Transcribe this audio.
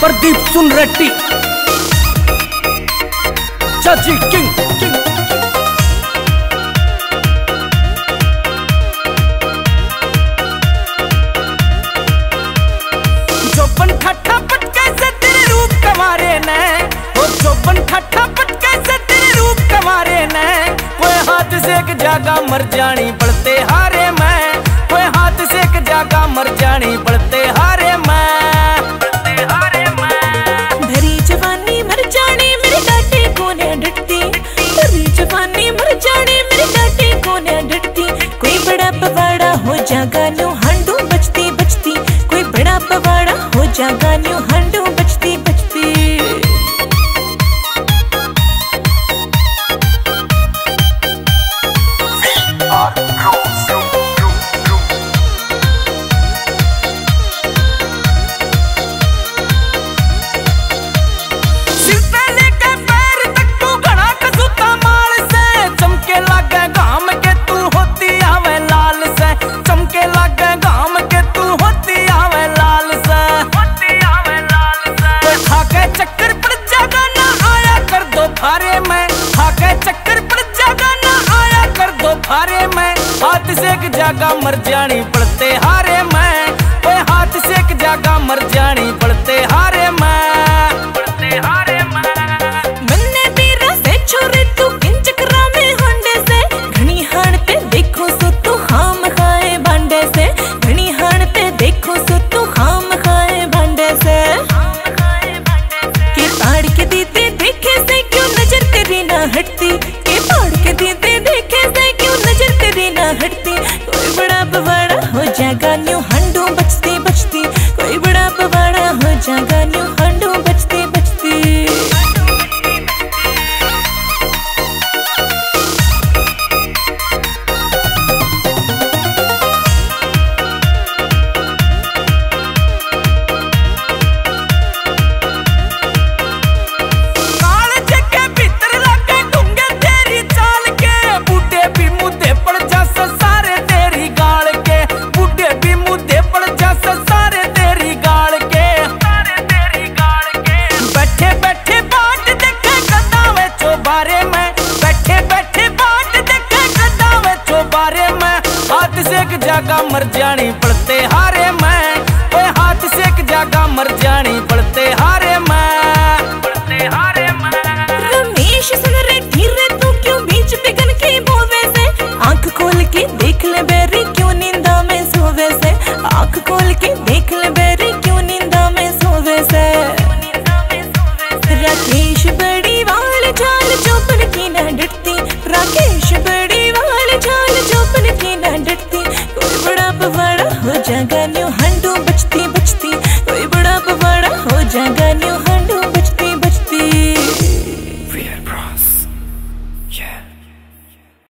प्रदीप सुन रेड्डी चाची king king. चौपन खट्टा पटके से तेरे रूप कमारे ने, वो चौपन खट्टा पटके से तेरे रूप कमारे ने। कोई हाथ से एक जागा मर जानी पड़ते हारे मैं, कोई हाथ से एक जागा मर जानी पड़ते हारे मैं। भरी जवानी मर जाने मेरे डाटे को ने डटती, भरी जवानी मर जाने मेरे डाटे को ने डटती। कोई बड़ा पवाड़ा हो जागा न्यू हांडू बचती बचती, कोई बड़ा पवाड़ा हो जागा न्यू हांडू बचती बचती। हाथ से एक जागा मर जानी पड़ते हारे मैं, कोई हाथ से एक जागा मर जानी पड़ते हारे मैं, पड़ते हारे मैं। मन्ने तेरा से छोरे तू किन चक्रा में होंडे से, घनी हाण पे देखो सो तू हाम खाए भांडे से, घनी हाण पे देखो सो तू हाम खाए भांडे से। के पाड़ के दीदे देखे से क्यों नजर तेरी ना हटती, के पाड़ के दीदे देखे से क्यों नजर तेरी ना हटती। कोई बड़ा पवाड़ा हो जागा न्यू हांडू बचती बचती, कोई बड़ा पवाड़ा हो जागा न्यू हांडू बचती बचती। हाथ से एक जागा मर जानी पड़ते हारे मैं, कोई हाथ से एक जागा मर जानी पड़ते हारे मैं, पड़ते हारे मैं। रमेश सुन रे धीरे तू क्यों बीच बिगन के बोवे से, आंख खोल के देख ले बेरी क्यों नींदा में सोवे से, आंख खोल के देख ले बेरी क्यों नींदा में सोवे से। राकेश बड़ी वाल चाल चौपन की ना डटती, राकेश बड़ी वाल चाल चौपन की ना डटती। कोई बड़ा पवाड़ा हो जागा